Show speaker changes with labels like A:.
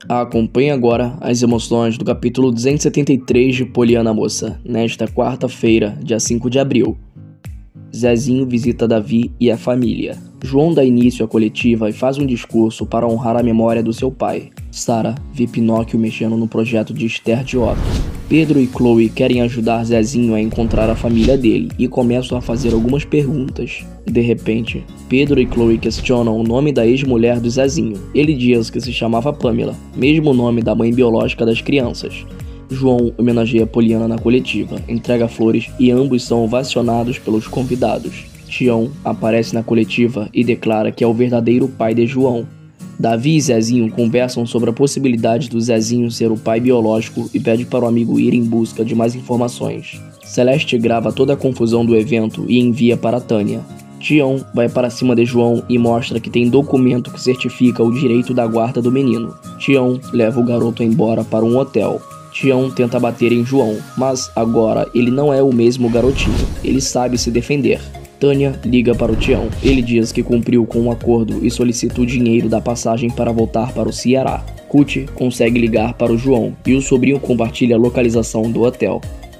A: Acompanhe agora as emoções do capítulo 273 de Poliana Moça, nesta quarta-feira, dia 5 de abril. Zezinho visita Davi e a família. João dá início à coletiva e faz um discurso para honrar a memória do seu pai. Sara vê Pinóquio mexendo no projeto de Esther de Otto. Pedro e Chloe querem ajudar Zezinho a encontrar a família dele e começam a fazer algumas perguntas. De repente, Pedro e Chloe questionam o nome da ex-mulher do Zezinho. Ele diz que se chamava Pamela, mesmo nome da mãe biológica das crianças. João homenageia Poliana na coletiva, entrega flores e ambos são ovacionados pelos convidados. Tião aparece na coletiva e declara que é o verdadeiro pai de João. Davi e Zezinho conversam sobre a possibilidade do Zezinho ser o pai biológico e pede para o amigo ir em busca de mais informações. Celeste grava toda a confusão do evento e envia para Tânia. Tião vai para cima de João e mostra que tem documento que certifica o direito da guarda do menino. Tião leva o garoto embora para um hotel. Tião tenta bater em João, mas agora ele não é o mesmo garotinho, ele sabe se defender. Tânia liga para o Tião, ele diz que cumpriu com um acordo e solicita o dinheiro da passagem para voltar para o Ceará. Cuti consegue ligar para o João e o sobrinho compartilha a localização do hotel.